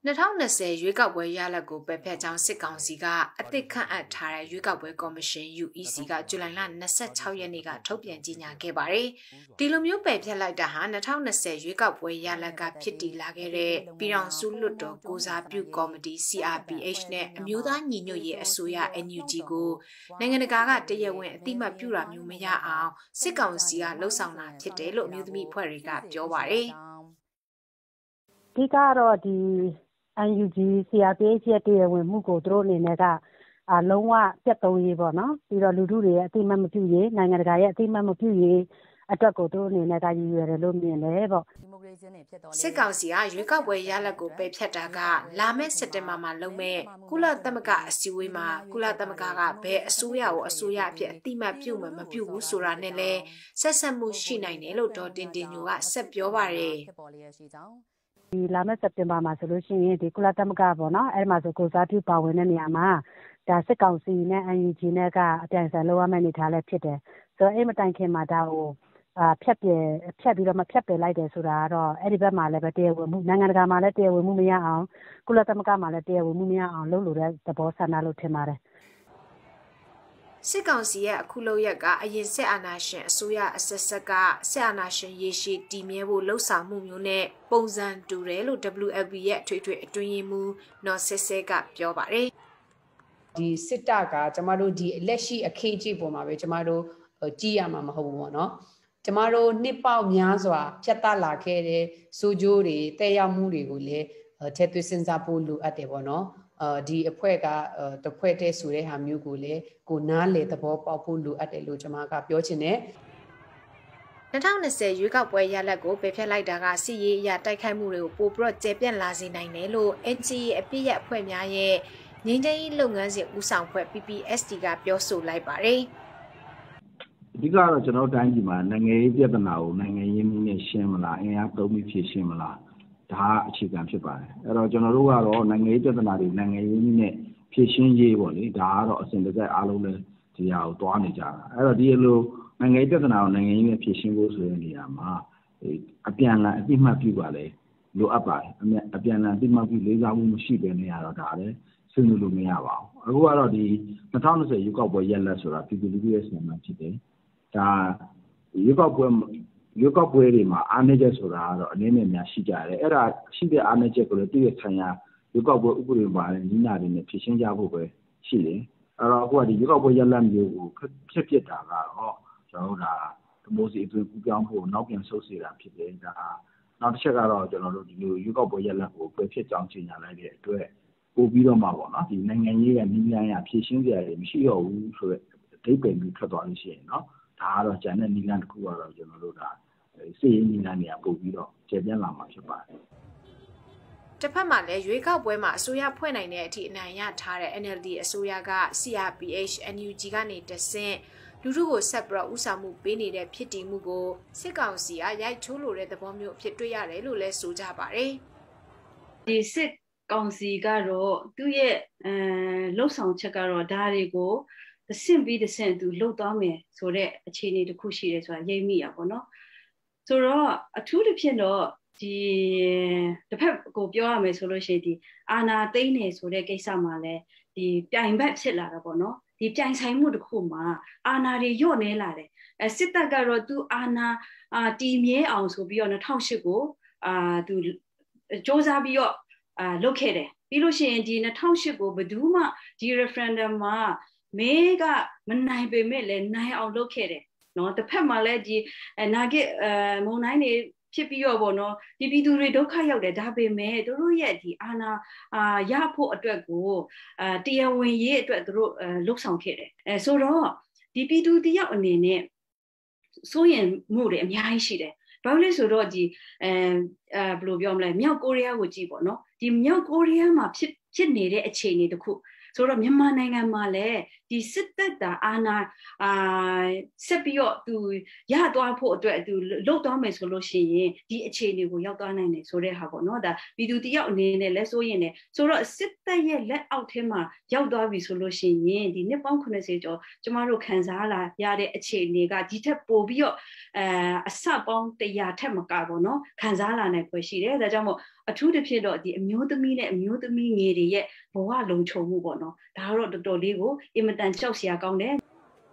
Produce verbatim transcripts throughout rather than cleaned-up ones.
二零二零ရွေးကောက်ပွဲရလဒ်ကိုပယ်ဖျက်ကြောင်းစစ်ကောင်စီကအသစ်ခန့်အပ်ထားတဲ့ရွေးကောက်ပွဲကော်မရှင် U E C ကဇူလိုင်လ၂၆ရက်နေ့ကထုတ်ပြန်ကြေညာခဲ့ပါတယ်။ဒီလိုမျိုးပယ်ဖျက်လိုက်တာဟာ二零二零ရွေးကောက်ပွဲရလဒ်ကဖြစ်တည်လာခဲ့တဲ့ပြည်ထောင်စုလွှတ်တော်ကိုစားပြုကော်မတီ C R P H နဲ့အမျိုးသားညီညွတ်ရေးအစိုးရ N U G ကိုနိုင်ငံတကာကတရားဝင်အသိမှတ်ပြုတာမျိုးမရအောင်စစ်ကောင်စီကလှုံ့ဆော်တာဖြစ်တယ်လို့အမျိုးသမီးအဖွဲ့တွေကပြောပါတယ်။ဒီကတော့ဒီN U G C R P H ရဲ့တရားဝင်မှုကိုသူတို့အနေနဲ့ကအလုံးဝပြတ်သုံးရေးပေါ့နော်ပြီးတော့လူထုတွေရဲ့အသိမှတ်မပြုရေးနိုင်ငံတကာရဲ့အသိမှတ်မပြုရေးအတွက်ကိုသူတို့အနေနဲ့ကရည်ရွယ်တယ်လို့မြင်တယ်ပေါ့စစ်ကောင်စီကရွေးကောက်ပွဲရလဒ်ကိုပယ်ဖျက်တာကလာမယ့်စက်တင်ဘာမှာလုပ်မဲ့ကုလသမဂ္ဂအစည်းအဝေးမှာကုလသမဂ္ဂကဘယ်အစိုးရကိုအစိုးရအဖြစ်အသိမှတ်ပြုမှမပြုဘူးဆိုတာနဲ့လည်းဆက်ဆက်မှုရှိနိုင်တယ်လို့ဒေါ်တင်တင်ညိုကဆက်ပြောပါတယ်ဒီလာမယ့်စက်တင်ဘာမှာဆိုလို့ရှိရင်ဒီကုလသမဂ္ဂပေါ့နော်အဲ့မှာဆိုကိုစားပြုပါဝင်တဲ့နေရာမှာဒါစစ်ကောင်စီနဲ့ N U G နဲ့ကအတိုင်ဆန်လောက်ရမယ့်အနေထားလည်းဖြစ်တယ်ဆိုတော့အဲ့မတိုင်ခင်မှာဒါကိုအာဖြတ်ပြဖြတ်ပြီးတော့မဖြတ်ပယ်လိုက်တယ်ဆိုတာကတော့အဲ့ဒီဘက်မှာလည်းပဲတရားဝင်မှုနိုင်ငံတကာမှာလည်းတရားဝင်မှုမရအောင်ကုလသမဂ္ဂမှာလည်းတရားဝင်မှုမရအောင်လုပ်လို့တဲ့သဘောဆန္ဒလို့ထင်ပါတယ်စစ်ကောင်စီရဲ့အခုလုပ်ရက်ကအရင်စစ်အာဏာရှင်အစိုးရအဆက်ဆက်ကစစ်အာဏာရှင်ရေရှည်တည်မြဲဖို့လှုံ့ဆော်မှုမျိုးနဲ့ပုံစံတူတယ်လို့ W L B ရဲ့ထွေထွေအတွင်းရေးမှူးနော်ဆဲဆဲကပြောပါတယ်ဒီစစ်တပ်ကကျမတို့ဒီလက်ရှိအခင်းအကျင်းပေါ်မှာပဲကျမတို့ကြည့်ရမှာမဟုတ်ဘူးပေါ့နော်ကျမတို့နှစ်ပေါက်များစွာဖြတ်သန်းလာခဲ့တဲ့စိုးကျိုးတွေတဲ့ရောက်မှုတွေကိုလည်းထည့်သွင်းစဉ်းစားဖို့လိုအပ်တယ်ပေါ့နော်ဒီအဖွဲ့ကတဖွဲ့တည်းဆိုတဲ့ဟာမျိုးကိုလည်းကိုနားလေသဘောပေါက်ဖို့လိုအပ်တယ်လို့ကျွန်မကပြောချင်တယ်二零二零ရွေးကောက်ပွဲရလဒ်ကိုပယ်ဖျက်လိုက်တာကစစ်ရေးအရတိုက်ခိုက်မှုတွေကိုပိုပြီးတော့ကျေပြန့်လာစေနိုင်တယ်လို့ N G A အပြည့်ရအဖွဲ့များရဲ့ငြိမ်းချမ်းရေးလုပ်ငန်းစဉ်ဦးဆောင်ဖွဲ့ P P S D ကပြောဆိုလိုက်ပါတယ်အဓိကတော့ကျွန်တော်တိုင်းပြည်မှာနိုင်ငံရေးပြဿနာကိုနိုင်ငံရေးနည်းနဲ့ရှင်းမလားအင်အားသုံးပြီးဖြေရှင်းမလားဒါအခြေခံဖြစ်ပါတယ်အဲ့တော့ကျွန်တော်တို့ကတော့နိုင်ငံရေးပြဿနာတွေနိုင်ငံရေးနည်းနဲ့ဖြေရှင်းရေးပေါ့လေဒါကတော့အစဉ်တစိုက်အားလုံးလည်းဒီဟာကိုတွားနေကြတာအဲ့တော့ဒီလိုနိုင်ငံရေးပြဿနာကိုနိုင်ငံရေးနဲ့ဖြေရှင်းဖို့ဆိုတဲ့နေရာမှာအပြန်အလှန်အသိမှတ်ပြုပါလေလိုအပ်ပါတယ်အပြန်အလှန်အသိမှတ်ပြုလေးစားမှုမရှိဘဲနေရတော့ဒါလည်းဆွေးနွေးလို့မရပါဘူးအခုကတော့ဒီ二零二零ရွေးကောက်ပွဲရလဒ်ဆိုတာပြည်သူလူထုရဲ့ဆန္ဒဖြစ်တယ်ဒါရွေးကောက်ပွဲရွေးကောက်ပွဲတွေမှာအားနည်းချက်ဆိုတာကတော့အနည်းနဲ့များရှိကြတယ်အဲ့ဒါရှိတဲ့အားနည်းချက်ကိုလည်းတည့်ရဆိုင်ရာရွေးကောက်ပွဲဥပဒေပါတဲ့ညီနာတွေနဲ့ဖြည့်ရှင်းကြဖို့ပဲရှိတယ်အဲ့တော့အခုကဒီရွေးကောက်ပွဲရလဒ်မျိုးကိုဖြစ်ဖြစ်တာကတော့ကျွန်တော်တို့ဒါဒီမိုစီအသွင်ကူးပြောင်းဖို့နောက်ပြန်ဆုတ်စေတာဖြစ်တယ်ဒါနောက်တစ်ချက်ကတော့ကျွန်တော်တို့ဒီလိုရွေးကောက်ပွဲရလဒ်ကိုပယ်ဖြစ်ကြောင်းကြေညာလိုက်တဲ့အတွက်ပို့ပြီးတော့မှပေါ့နော်ဒီနိုင်ငံရေးကနည်းလမ်းရဖြည့်ရှင်းကြရတယ်မရှိတော့ဘူးဆိုတော့အဓိပ္ပာယ်မျိုးထွက်သွားလို့ရှိရင်နော်ဒါကတော့ဂျန်တဲ့နည်းလမ်းတစ်ခုကတော့ကျွန်တော်တို့ဒါစီးရင်နည်းလမ်းတွေကပို့ပြီးတော့ကျေပြန့်လာမှာဖြစ်ပါတယ်တစ်ဖက်မှာလည်းရွေးကောက်ပွဲမှာအစိုးရဖွဲ့နိုင်တဲ့အထိအနိုင်ရထားတဲ့ N L D အစိုးရက C R P H N U G ကနေတဆင့်လူထုကိုဆက်ပြီးတော့ဥဆောင်မှုပေးနေတဲ့ဖြစ်တည်မှုကိုစစ်ကောင်စီကရိုက်ချိုးလိုတဲ့သဘောမျိုးအဖြစ်တွေ့ရတယ်လို့လည်းဆိုကြပါတယ်ဒီစစ်ကောင်စီကတော့သူ့ရဲ့အဲလှုပ်ဆောင်ချက်ကတော့ဓာတ်တွေကိုတစ်ဆင့်ပြီးတစ်ဆင့်သူလှုပ်သွားမယ်ဆိုတဲ့အခြေအနေတစ်ခုရှိတယ်ဆိုတာရိပ်မိရပါတော့ဆိုတော့အထူးတစ်ဖြစ်တော့ဒီတစ်ဖက်ကိုပြောရမယ်ဆိုလို့ရှိရင်ဒီအာနာသိန်းနေဆိုတဲ့ကိစ္စမှာလဲဒီပြိုင်ဘက်ဖြစ်လာတာပေါ့နော်ဒီပြိုင်ဆိုင်မှုတစ်ခုမှာအာနာတွေညော့နေလာတယ်အဲစစ်တပ်ကတော့သူအာနာအာတီမြဲအောင်ဆိုပြီးတော့၂၀၀၈ကိုအာသူစ조사ပြီးတော့အာလုပ်ခဲ့တယ်ပြီးလို့ရှိရင်ဒီ၂၀၀၈ကိုဘယ်သူမှဒီ referendum မှာမဲကမနိုင်ပေမဲ့လည်းနိုင်အောင်လုပ်ခဲ့တယ်နော်တစ်ဖက်မှာလည်းဒီနာဂစ်အဲမုံတိုင်းတွေဖြစ်ပြီးတော့ပေါ့နော်ဒီပြည်သူတွေဒုက္ခရောက်တယ်ဒါပေမဲ့တို့တို့ရဲ့ဒီအာနာအာရဖို့အတွက်ကိုအာတရားဝင်ရေးအတွက်တို့လှုပ်ဆောင်ခဲ့တယ်အဲဆိုတော့ဒီပြည်သူတယောက်အနေနဲ့စိုးရင်မှုတွေအများကြီးရှိတယ်ဘာလို့လဲဆိုတော့ဒီအဲအဲဘယ်လိုပြောမလဲမြောက်ကိုရီးယားကိုကြည့်ပေါ့နော်ဒီမြောက်ကိုရီးယားမှာဖြစ်ဖြစ်နေတဲ့အခြေအနေတခုဆိုတော့မြန်မာနိုင်ငံမှာလည်းဒီစစ်တပ်တာအာဏာအာဆက်ပြီးတော့သူရသွားဖို့အတွက်သူလှုပ်သွားမယ်ဆိုလို့ရှိရင်ဒီအခြေအနေကိုရောက်သွားနိုင်တယ်ဆိုတဲ့ဟာပေါ့နော်ဒါပြည်သူတယောက်အနေနဲ့လဲဆိုရင်လည်းဆိုတော့စစ်တပ်ရဲ့လက်အောက်ထဲမှာရောက်သွားပြီဆိုလို့ရှိရင်ဒီနှစ်ပေါင်း၇၀ကျော်ကျမတို့ခံစားလာရတဲ့အခြေအနေကဒီထက်ပိုပြီးတော့အဲအစပေါင်းတရာထက်မကပေါ့နော်ခံစားလာနိုင်ဖွယ်ရှိတယ်ဒါကြောင့်မို့အထူးသဖြင့်တော့ဒီအမျိုးသမီးနဲ့အမျိုးသမီးငယ်တွေရဲ့ဘဝလုံခြုံမှုပေါ့နော်ဒါကတော့တော်တော်လေးကိုအင်မတန်ကြောက်စရာကောင်းတယ်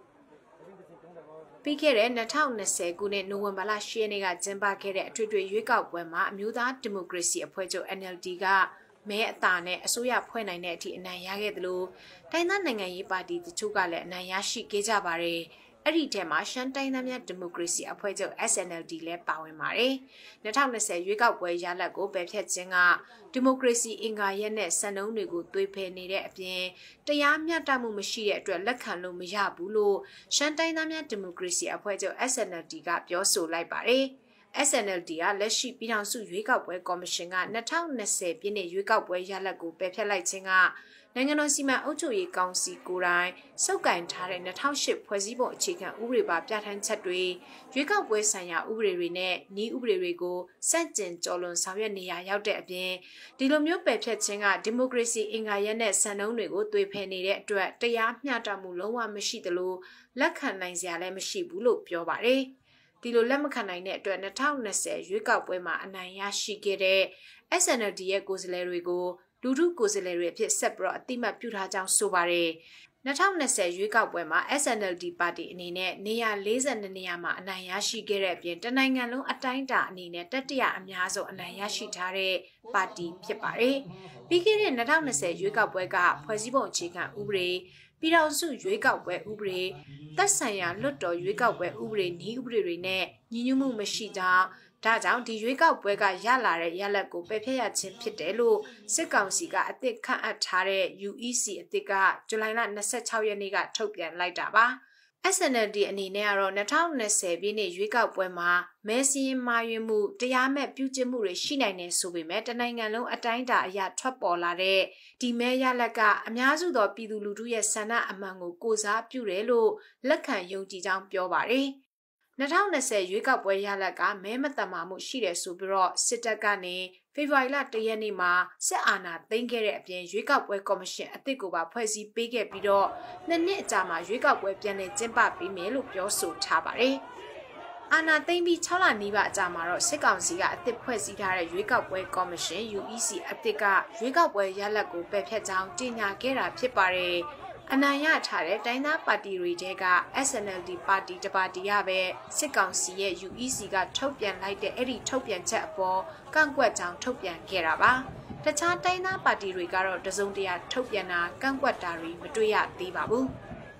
ပြီးခဲ့တဲ့၂၀၂၀ခုနှစ်နိုဝင်ဘာလ၈ရက်နေ့ကကျင်းပခဲ့တဲ့အထွေထွေရွေးကောက်ပွဲမှာအမျိုးသားဒီမိုကရေစီအဖွဲ့ချုပ် N L D ကမဲအသာနဲ့အစိုးရဖွဲ့နိုင်တဲ့အထိအနိုင်ရခဲ့သလိုတိုင်းသားနိုင်ငံရေးပါတီတချို့ကလည်းအနိုင်ရရှိခဲ့ကြပါတယ်။အဲ့ဒီထဲမှာရှမ်းတိုင်းသားများဒီမိုကရေစီအဖွဲ့ချုပ် S N L D လည်းပါဝင်ပါတယ်။၂၀၂၀ရွေးကောက်ပွဲရလဒ်ကိုပယ်ဖျက်ခြင်းကဒီမိုကရေစီအင်္ဂါရပ်နဲ့စံနှုန်းတွေကိုသွေဖယ်နေတဲ့အပြင်တရားမျှတမှုမရှိတဲ့အတွက်လက်ခံလို့မရဘူးလို့ရှမ်းတိုင်းသားများဒီမိုကရေစီအဖွဲ့ချုပ် S N L D ကပြောဆိုလိုက်ပါတယ်။ S N L D ကလက်ရှိပြည်ထောင်စုရွေးကောက်ပွဲကော်မရှင်က၂၀၂၀ပြည့်နှစ်ရွေးကောက်ပွဲရလဒ်ကိုပယ်ဖျက်လိုက်ခြင်းကနိုင်ငံတော်စီမံအုပ်ချုပ်ရေးကောင်စီကိုယ်တိုင်စုပ်ကိုင်ထားတဲ့၂၀၀၈ဖွဲ့စည်းပုံအခြေခံဥပဒေပါပြဋ္ဌာန်းချက်တွေရွေးကောက်ပွဲဆိုင်ရာဥပဒေတွေနဲ့နည်းဥပဒေတွေကိုစန့်ကျင်ကျော်လွန်ဆောင်ရွက်နေရရောက်တဲ့အပြင်ဒီလိုမျိုးပယ်ဖျက်ခြင်းကဒီမိုကရေစီအင်္ဂါရပ်နဲ့စံနှုန်းတွေကိုသွေဖယ်နေတဲ့အတွက်တရားမျှတမှုလုံးဝမရှိသလိုလက်ခံနိုင်စရာလည်းမရှိဘူးလို့ပြောပါတယ်။ဒီလိုလက်မခံနိုင်တဲ့အတွက်၂၀၂၀ရွေးကောက်ပွဲမှာအနိုင်ရရှိခဲ့တဲ့ S N L D ရဲ့ကိုယ်စားလှယ်တွေကိုလူထုကိုယ်စားလှယ်တွေအဖြစ်ဆက်ပြီးတော့အတိမတ်ပြုထားကြောင်းဆိုပါတယ်။၂၀၂၀ရွေးကောက်ပွဲမှာ S N L D ပါတီအနေနဲ့နေရာ၄၂နေရာမှာအနိုင်ရရှိခဲ့တဲ့အပြင်တနိုင်ငံလုံးအတိုင်းအတာအနေနဲ့တတိယအများဆုံးအနိုင်ရရှိထားတဲ့ပါတီဖြစ်ပါတယ်။ပြီးခဲ့တဲ့၂၀၂၀ရွေးကောက်ပွဲကဖွဲ့စည်းပုံအခြေခံဥပဒေပြည်ထောင်စုရွေးကောက်ပွဲဥပဒေသက်ဆိုင်ရာလွှတ်တော်ရွေးကောက်ပွဲဥပဒေနည်းဥပဒေတွေနဲ့ညီညွတ်မှုမရှိကြောင်းဒါကြောင့်ဒီရွေးကောက်ပွဲကရလာတဲ့ရလဒ်ကိုပယ်ဖျက်ရခြင်းဖြစ်တယ်လို့စစ်ကောင်စီကအသစ်ခန့်အပ်ထားတဲ့ U E C အသစ်ကဇူလိုင်လ၂၆ရက်နေ့ကထုတ်ပြန်လိုက်တာပါ။ S N L D အနေနဲ့ကတော့၂၀၂၀ပြည့်နှစ်ရွေးကောက်ပွဲမှာမဲစည်းမှားယွင်းမှုတရားမဲ့ပြုကျင့်မှုတွေရှိနိုင်တယ်ဆိုပေမဲ့တနိုင်ငံလုံးအတိုင်းအတာအရထွက်ပေါ်လာတဲ့ဒီမဲရလဒ်ကအများစုသောပြည်သူလူထုရဲ့ဆန္ဒအမှန်ကိုကိုးစားပြုတယ်လို့လက်ခံယုံကြည်ကြောင်းပြောပါတယ်။၂၀၂၀ရွေးကောက်ပွဲရလဒ်ကမဲမတမာမှုရှိတယ်ဆိုပြီးတော့စစ်တပ်ကနေဖေဖော်ဝါရီလ၁ရက်နေ့မှာစစ်အာဏာသိမ်းခဲ့တဲ့အပြင်ရွေးကောက်ပွဲကော်မရှင်အသစ်ကိုပါဖွဲ့စည်းပေးခဲ့ပြီးတော့နှစ်နှစ်အကြာမှာရွေးကောက်ပွဲပြန်လည်ကျင်းပပေးမယ်လို့ပြောဆိုထားပါတယ်။အာဏာသိမ်းပြီး၆လနီးပါးအကြာမှာတော့စစ်ကောင်စီကအသစ်ဖွဲ့စည်းထားတဲ့ရွေးကောက်ပွဲကော်မရှင် U E C အသစ်ကရွေးကောက်ပွဲရလဒ်ကိုပယ်ဖျက်ကြောင်းကြေညာခဲ့တာဖြစ်ပါတယ်။အနိုင်ရထားတဲ့တိုင်းသားပါတီတွေတဲက S N L D ပါတီတပါတီရပဲစစ်ကောင်စီရဲ့ U E C ကထုတ်ပြန်လိုက်တဲ့အဲ့ဒီထုတ်ပြန်ချက်အပေါ်ကန့်ကွက်ကြောင်းထုတ်ပြန်ခဲ့တာပါတခြားတိုင်းသားပါတီတွေကတော့တစုံတရာထုတ်ပြန်တာကန့်ကွက်တာတွေမတွေ့ရသေးပါဘူး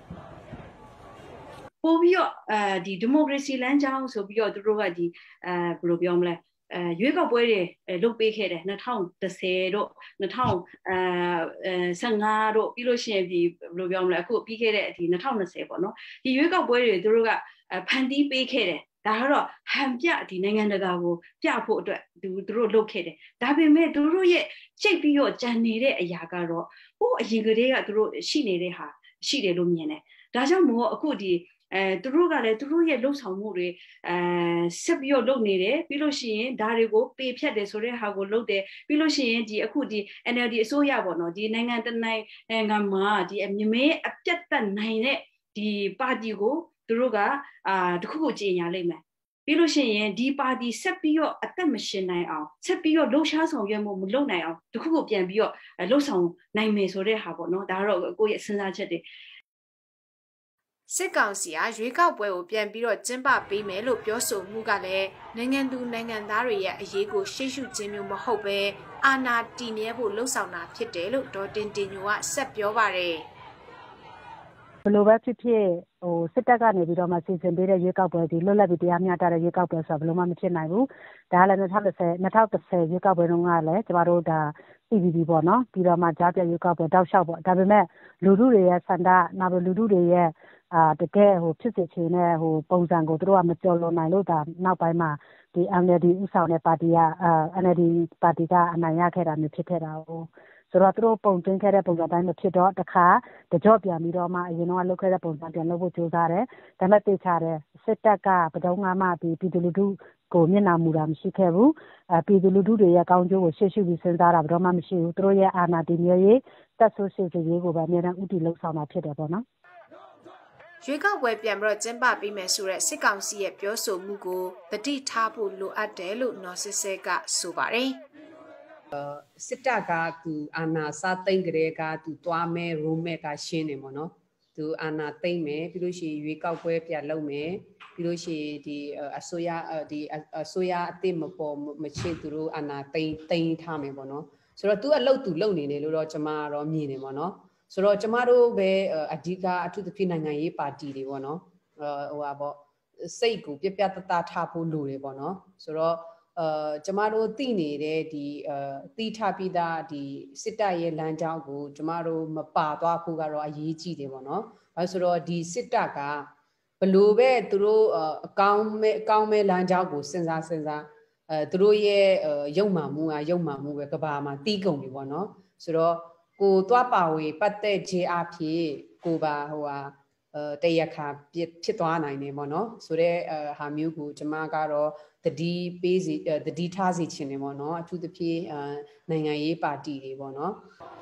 ပို့ပြီးတော့အဲဒီဒီမိုကရေစီလမ်းကြောင်းဆိုပြီးတော့သူတို့ကဒီအဲဘယ်လိုပြောမလဲအဲရွေးကောက်ပွဲတွေလုပ်ပေးခဲ့တယ်၂၀၁၀တို့၂၀၁၅တို့ပြီးလို့ရှိရင်ဒီဘယ်လိုပြောမလဲအခုပြီးခဲ့တဲ့ဒီ၂၀၂၀ပေါ့နော်ဒီရွေးကောက်ပွဲတွေသူတို့ကဖန်တီးပေးခဲ့တယ်ဒါကတော့ဟန်ပြဒီနိုင်ငံတကာကိုပြဖို့အတွက်သူတို့လုပ်ခဲ့တယ်ဒါပေမဲ့သူတို့ရဲ့ချိန်ပြီးတော့ကြံနေတဲ့အရာကတော့ဟိုအရင်ကတည်းကသူတို့ရှိနေတဲ့ဟာရှိတယ်လို့မြင်တယ်ဒါကြောင့်မို့အခုဒီအဲသူတို့ကလည်းသူတို့ရဲ့လှုပ်ဆောင်မှုတွေအဲဆက်ပြီးတော့လုပ်နေတယ်ပြီးလို့ရှိရင်ဒါတွေကိုပေဖြတ်တယ်ဆိုတဲ့ဟာကိုလုပ်တယ်ပြီးလို့ရှိရင်ဒီအခုဒီ N L D အစိုးရပေါ့နော်ဒီနိုင်ငံတနိုင်ငံမှာဒီအမြမဲအပြတ်သက်နိုင်တဲ့ဒီပါတီကိုသူတို့ကအာတခုခုကြေညာလိုက်မယ်ပြီးလို့ရှိရင်ဒီပါတီဆက်ပြီးတော့အသက်မရှင်နိုင်အောင်ဆက်ပြီးတော့လှုပ်ရှားဆောင်ရွက်မှုမလုပ်နိုင်အောင်တခုခုပြန်ပြီးတော့လှုပ်ဆောင်နိုင်မယ်ဆိုတဲ့ဟာပေါ့နော်ဒါကတော့ကိုယ့်ရဲ့စဉ်းစားချက်တွေစစ်ကောင်စီကရွေးကောက်ပွဲကိုပြန်ပြီးတော့ကျင်းပပေးမယ်လို့ပြောဆိုမှုကလည်းနိုင်ငံသူနိုင်ငံသားတွေရဲ့အရေးကိုရှေ့ရှုခြင်းမျိုးမဟုတ်ပဲအာဏာတည်မြဲဖို့လှုံ့ဆော်တာဖြစ်တယ်လို့ဒေါ်တင်တင်ညိုကဆက်ပြောပါတယ်ဘယ်လိုပဲဖြစ်ဖြစ်ဟိုစစ်တပ်ကနေပြီးတော့မှစီစဉ်ပေးတဲ့ရွေးကောက်ပွဲဒီလွတ်လပ်ပြီးတရားမျှတတဲ့ရွေးကောက်ပွဲဆိုတာဘယ်လိုမှမဖြစ်နိုင်ဘူးဒါကလည်း၂၀၂၀ ၂၀၁၀ရွေးကောက်ပွဲတုန်းကလည်းကျမတို့ဒါ P V D ပေါ့နော်ပြီးတော့မှကြားပြရွေးကောက်ပွဲတောက်လျှောက်ပေါ့ဒါပေမဲ့လူထုတွေရဲ့ဆန္ဒနောက်ပြီးလူထုတွေရဲ့အာတကယ်ဟိုဖြစ်စေချင်တဲ့ဟိုပုံစံကိုတို့ကမကြော်လွန်နိုင်လို့ဒါနောက်ပိုင်းမှာဒီ N L D ဥဆောင်တဲ့ပါတီကအာ N L D ပါတီကအနိုင်ရခဲ့တာမျိုးဖြစ်ခဲ့တာ哦ဆိုတော့သူတို့ပုံသွင်းခဲ့တဲ့ပုံစံတိုင်းမဖြစ်တော့တခါတကြော့ပြန်ပြီးတော့မှအရင်တော့လုပ်ခဲ့တဲ့ပုံစံပြန်လုပ်ဖို့ကြိုးစားတယ်ဒါပေမဲ့သိချတယ်စစ်တပ်ကပဒုံးငါမှဒီပြည်သူလူထုကိုမျက်နှာမူတာမရှိခဲ့ဘူးအပြည်သူလူထုတွေရဲ့ကောင်းကျိုးကိုရှေ့ရှုပြီးစဉ်းစားတာဘယ်တော့မှမရှိဘူးသူတို့ရဲ့အာဏာတည်မြဲရေးတပ်ဆိုးရှေ့ရေးကိုပဲအများအားဥတီလှုပ်ဆောင်တာဖြစ်တယ်ပေါ့နော်ရွေးကောက်ပွဲပြန်ပြီးတော့ကျင်းပပြီးမယ်ဆိုတဲ့စစ်ကောင်စီရဲ့ပြောဆိုမှုကိုတတိထားဖို့လိုအပ်တယ်လို့နော်စစ်စဲကဆိုပါတယ်စစ်တပ်ကသူအာဏာစားသိမ်းကြတဲ့ကသူတွားမဲ့ရိုးမဲ့ကရှင်းနေပေါ့နော်သူအာဏာသိမ်းမယ်ပြီးလို့ရှိရင်ရွေးကောက်ပွဲပြန်လုပ်မယ်ပြီးလို့ရှိရင်ဒီအစိုးရဒီအစိုးရအသစ်မပေါ်မချစ်သူတို့အာဏာသိမ်းသိမ်းထားမယ်ပေါ့နော်ဆိုတော့သူအလုပ်သူလုပ်နေတယ်လို့တော့ကျွန်မတော့မြင်နေပေါ့နော်ဆိုတော့ကျမတို့ပဲအဓိကအထူးသဖြင့်နိုင်ငံရေးပါတီတွေပေါ့နော်ဟိုဟာပေါ့စိတ်ကိုပြပြတတထားဖို့လိုတယ်ပေါ့နော်ဆိုတော့အဲကျမတို့သိနေတဲ့ဒီအဲသိထားပြီးသားဒီစစ်တပ်ရဲ့လမ်းကြောင်းကိုကျမတို့မပါသွားဖို့ကတော့အရေးကြီးတယ်ပေါ့နော်အဲဆိုတော့ဒီစစ်တပ်ကဘလို့ပဲသူတို့အကောင်းမဲ့အကောင်းမဲ့လမ်းကြောင်းကိုစဉ်းစားစဉ်းစားအဲသူတို့ရဲ့ရုပ်မှန်မှုကရုပ်မှန်မှုပဲကဘာမှာတီးကုန်ပြီပေါ့နော်ဆိုတော့ကိုသွားပါဝေပတ်သက်ခြင်းအဖြစ်ကိုပါဟိုဟာအဲတရခါဖြစ်သွားနိုင်တယ်ပေါ့နော်ဆိုတော့ဟာမျိုးကိုကျမကတော့တတိပေးစီတတိထားစီခြင်းနေပေါ့နော်အထူးသဖြင့်နိုင်ငံရေးပါတီတွေပေါ့နော်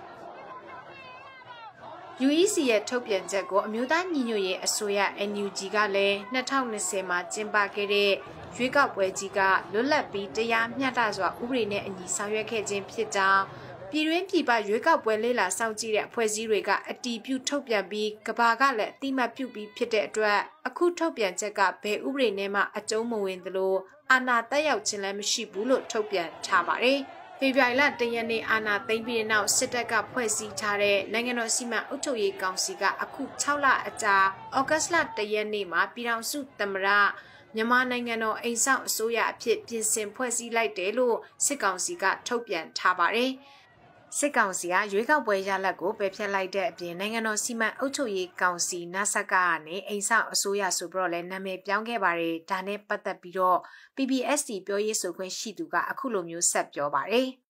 ယူ အီ စီ ရဲ့ထုတ်ပြန်ချက်ကိုအမျိုးသားညီညွတ်ရေးအစိုးရ N U G ကလည်း၂၀၂၀မှာကျင်းပခဲ့တဲ့ရွေးကောက်ပွဲကြီးကလွတ်လပ်ပြီးတရားမျှတစွာဥပဒေနဲ့အညီဆောင်ရွက်ခဲ့ခြင်းဖြစ်ကြောင်းပြည်တွင်းပြည်ပရွေးကောက်ပွဲလေ့လာစောင့်ကြည့်တဲ့အဖွဲ့အစည်းတွေကအတီးပြုထုတ်ပြန်ပြီးကဘာကလည်းအတိမတ်ပြုပြီးဖြစ်တဲ့အတွက်အခုထုတ်ပြန်ချက်ကဘယ်ဥပဒေနဲ့မှအကျုံးမဝင်သလိုအာဏာတက်ရောက်ခြင်းလည်းမရှိဘူးလို့ထုတ်ပြန်ထားပါတယ်။ဖေဖော်ဝါရီလတရက်နေ့အာဏာသိမ်းပြီးတဲ့နောက်စစ်တပ်ကဖွဲ့စည်းထားတဲ့နိုင်ငံတော်စီမံအုပ်ချုပ်ရေးကောင်စီကအခု၆လအကြာဩဂတ်စ်လတရက်နေ့မှာပြည်ထောင်စုသမ္မတမြန်မာနိုင်ငံတော်အိမ်ဆောင်အစိုးရအဖြစ်ပြင်ဆင်ဖွဲ့စည်းလိုက်တယ်လို့စစ်ကောင်စီကထုတ်ပြန်ထားပါတယ်။စစ်ကောင်စီကရွေးကောက်ပွဲရလဒ်ကိုပယ်ဖျက်လိုက်တဲ့အပြင်နိုင်ငံတော်စီမံအုပ်ချုပ်ရေးကောင်စီနစကကနေအိမ်ဆောင်အစိုးရဆိုပြီးတော့လည်းနာမည်ပြောင်းခဲ့ပါတယ်။ဒါနဲ့ပတ်သက်ပြီးတော့ P B S D ပြောရေးဆိုခွင့်ရှိသူကအခုလိုမျိုးဆက်ပြောပါတယ်။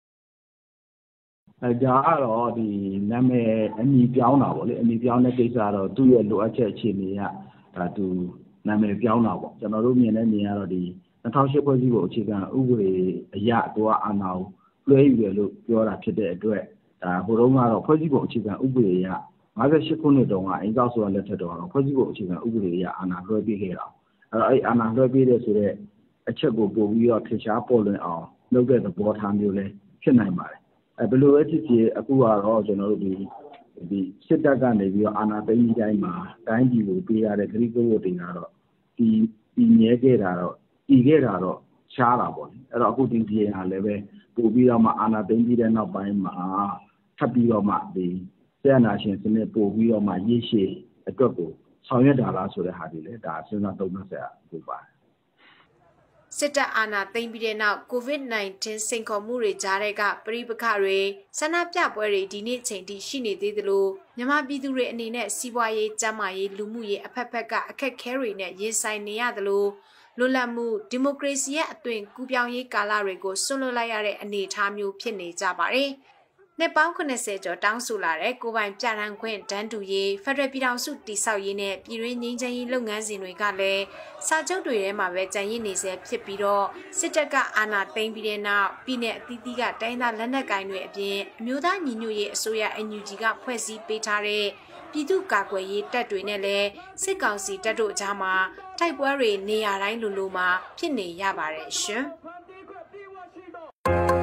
အဲဒါကတော့ဒီနာမည်အမည်ပြောင်းတာပေါ့လေအမည်ပြောင်းတဲ့ကိစ္စကတော့သူ့ရဲ့လိုအပ်ချက်အခြေအနေကဒါသူနာမည်ပြောင်းတာပေါ့ကျွန်တော်တို့မြင်တဲ့မြင်ရတော့ဒီ၂၀၀၈ဖွဲ့စည်းပုံအခြေခံဥပဒေအရတော့အာဏာကိုလွှဲယူတယ်လို့ပြောတာဖြစ်တဲ့အတွက်ဒါဟိုတုန်းကတော့ဖွဲ့စည်းပုံအခြေခံဥပဒေအရ၅၈ခုနှစ်တုန်းကအိမ်ကောက်ဆိုတာလက်ထက်တော့ဖွဲ့စည်းပုံအခြေခံဥပဒေအရအာဏာလွှဲပေးခဲ့တာအဲ့တော့အဲ့အာဏာလွှဲပေးတဲ့ဆိုတော့အချက်ကိုပို့ပြီးတော့ထင်ရှားပေါ်လွင်အောင်လုပ်တဲ့သဘောထားမျိုးလဲဖြစ်နိုင်ပါတယ်အဲဘယ်လိုပဲဖြစ်ဖြစ်အခုကတော့ကျွန်တော်တို့ဒီဒီစစ်တပ်ကနေပြီးတော့အာဏာသိမ်းပြီးတိုင်းမှာတိုင်းပြည်ကိုပေးရတဲ့ဂရိကဝတ်တွေကတော့ဒီဒီမြဲခဲ့တာတော့ဤခဲ့တာတော့ရှားတာပေါ့လေအဲ့တော့အခုဒီပြည်ဟာလည်းပဲပို့ပြီးတော့မှအာဏာသိမ်းပြီးတဲ့နောက်ပိုင်းမှာထပ်ပြီးတော့မှဒီဆက်အာဏာရှင်စနစ်ပို့ပြီးတော့မှရည်ရှိအတွက်ကိုဆောင်ရွက်တာလားဆိုတဲ့ဟာတွေလည်းဒါစဉ်းစားသုံးသပ်စရာပို့ပါတယ်စစ်တပ်အာဏာသိမ်းပြီးတဲ့နောက် ကိုဗစ် ၁၉ စိန်ခေါ်မှုတွေကြားတဲ့ကပဋိပက္ခတွေဆန္ဒပြပွဲတွေဒီနေ့ချိန်ထိရှိနေသေးသလိုမြန်မာပြည်သူတွေအနေနဲ့စီးပွားရေးကျန်းမာရေးလူမှုရေးအဖက်ဖက်ကအခက်အခဲတွေနဲ့ရင်ဆိုင်နေရသလိုလွတ်လပ်မှုဒီမိုကရေစီရဲ့အသွင်ကူးပြောင်းရေးကာလတွေကိုဆွန့်လွတ်လိုက်ရတဲ့အနေအထားမျိုးဖြစ်နေကြပါတယ်။နှစ်ပေါင်း၇၀ကျော်တောင်းဆိုလာတဲ့ကိုပိုင်ပြဋ္ဌာန်းခွင့်တန်းတူရေးဖက်ဒရယ်ပြည်ထောင်စုတည်ဆောက်ရေးနဲ့ပြည်တွင်းငြိမ်းချမ်းရေးလုပ်ငန်းစဉ်တွေကလည်းစာချုပ်တွေထဲမှာပဲကြံရည်နေစေဖြစ်ပြီးတော့စစ်တပ်ကအာဏာသိမ်းပြီးတဲ့နောက်ပြည်내အသီးသီးကတိုင်းသားလက်နက်ကိုင်တွေအပြင်အမျိုးသားညီညွတ်ရေးအစိုးရ N U G ကဖွဲ့စည်းပေးထားတဲ့ပြည်သူ့ကာကွယ်ရေးတပ်တွေနဲ့လည်းစစ်ကောင်စီတပ်တို့အကြားမှာတိုက်ပွဲတွေနေရာတိုင်းလိုလိုမှာဖြစ်နေရပါတယ်ရှင်။